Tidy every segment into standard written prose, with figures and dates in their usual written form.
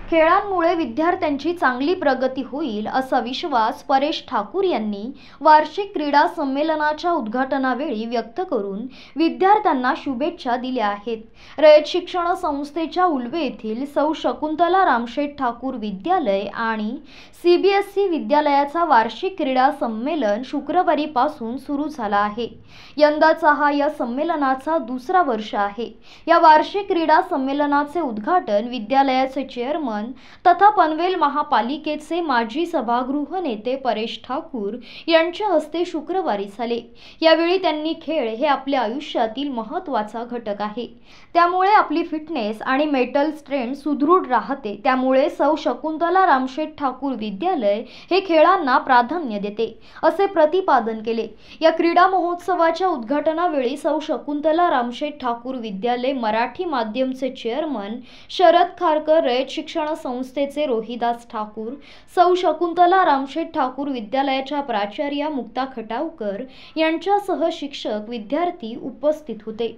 खेळांमुळे विद्यार्थ्यांची चांगली प्रगती होईल असा विश्वास परेश ठाकूर यांनी वार्षिक क्रीडा संमेलनाच्या उद्घाटनावेळी व्यक्त करून विद्यार्थ्यांना शुभेच्छा दिल्या आहेत। रयत शिक्षण संस्थेच्या उल्वे येथील सौ शकुंतला रामशेठ ठाकूर विद्यालय आणि सीबीएसई विद्यालयाचा वार्षिक क्रीडा संमेलन शुक्रवारी पासून सुरू झाला आहे। यंदाचा हा या संमेलनाचा दुसरा वर्ष आहे। या वार्षिक क्रीडा संमेलनाचे उद्घाटन विद्यालयाचे चेअरमन तथा पनवेल महापालिकेचे माजी सभागृह नेते परेश ठाकूर यांच्या हस्ते शुक्रवारी झाले। यावेळी त्यांनी खेळ हे आपल्या आयुष्यातील महत्त्वाचा घटक आहे, त्यामुळे आपली फिटनेस आणि मेंटल स्ट्रेंथ सुदृढ राहते। त्यामुळे सौ शकुंतला रामशेठ ठाकूर विद्यालय हे खेळांना प्राधान्य देते असे प्रतिपादन केले। या क्रीडा महोत्सवाच्या उद्घाटनावेळी सौ शकुंतला रामशेठ ठाकूर विद्यालय मराठी माध्यमचे चेअरमन शरद खारकर, रयत शिक्षण संस्थेचे रोहिदास ठाकूर, सौ शकुंतला रामशेठ ठाकूर विद्यालयाच्या प्राचार्या मुक्ता खटावकर यांच्यासह शिक्षक, विद्यार्थी उपस्थित होते।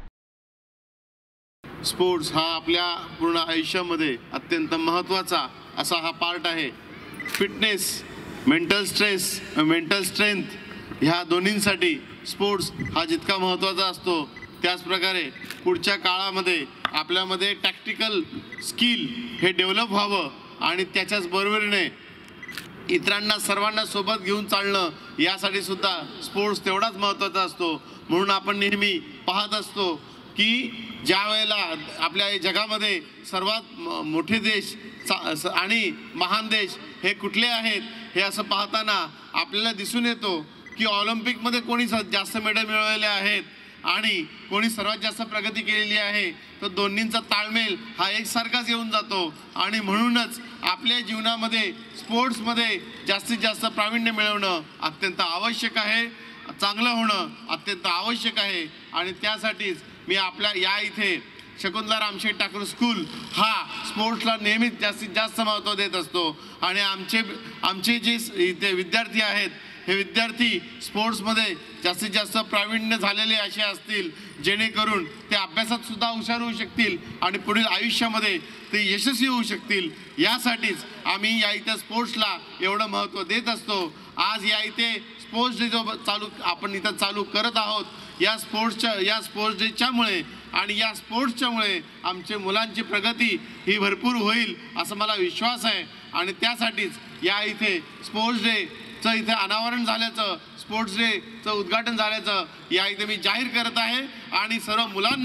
स्पोर्ट्स हा आपल्या पूर्ण आयुष्यामध्ये अत्यंत महत्त्वाचा असा हा पार्ट आहे। फिटनेस, मेंटल स्ट्रेंथ ह्या दोन्हींसाठी स्पोर्ट्स हा जितका महत्त्वाचा असतो, त्याच प्रकारे पुढच्या काळामध्ये आपल्यामध्ये टॅक्टिकल स्किल हे डेव्हलप व्हावं आणि त्याच्याच बरोबरीने इतरांना सर्वांना सोबत घेऊन चालणं यासाठी सुद्धा स्पोर्ट्स तेवढाच महत्त्वाचा असतो। म्हणून आपण नेहमी पाहत असतो की ज्या वेळेला आपल्या जगामध्ये सर्वात मोठे देश आणि महान देश हे कुठले आहेत हे असं पाहताना आपल्याला दिसून येतो की ऑलिम्पिकमध्ये कोणी जास्त मेडल मिळवलेले आहेत आणि कोणी सर्वात जास्त प्रगती केलेली आहे, तर दोन्हींचा ताळमेळ हा एकसारखाच येऊन जातो। आणि म्हणूनच आपल्या जीवनामध्ये स्पोर्ट्समध्ये जास्तीत जास्त प्रावीण्य मिळवणं अत्यंत आवश्यक आहे, चांगलं होणं अत्यंत आवश्यक आहे। आणि त्यासाठीच मी आपल्या या इथे शकुंतला रामशेठ ठाकूर स्कूल हा स्पोर्ट्सला नेहमीच जास्तीत जास्त महत्त्व देत असतो। आणि आमचे जे इथे विद्यार्थी आहेत हे विद्यार्थी स्पोर्ट्समध्ये जास्तीत जास्त प्रावीण्य झालेले असे असतील जेणेकरून ते अभ्यासात सुद्धा हुशार होऊ शकतील आणि पुढील आयुष्यामध्ये ते यशस्वी होऊ शकतील। यासाठीच आम्ही या इथे स्पोर्ट्सला एवढं महत्त्व देत असतो। आज या इथे स्पोर्ट्स डे जो आपण इथं चालू करत आहोत, या स्पोर्ट्स डेच्यामुळे आणि या स्पोर्ट्सच्यामुळे आमच्या मुलांची प्रगती ही भरपूर होईल असं मला विश्वास आहे। आणि त्यासाठीच या इथे स्पोर्ट्स डेचं इथे अनावरण झाल्याचं, स्पोर्ट्स डेचं उद्घाटन झाल्याचं या इथे मी जाहीर करत आहे। आणि सर्व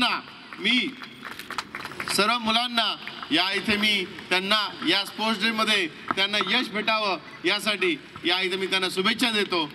मुलांना या इथे मी त्यांना या स्पोर्ट्स डेमध्ये त्यांना यश भेटावं यासाठी या इथे मी त्यांना शुभेच्छा देतो।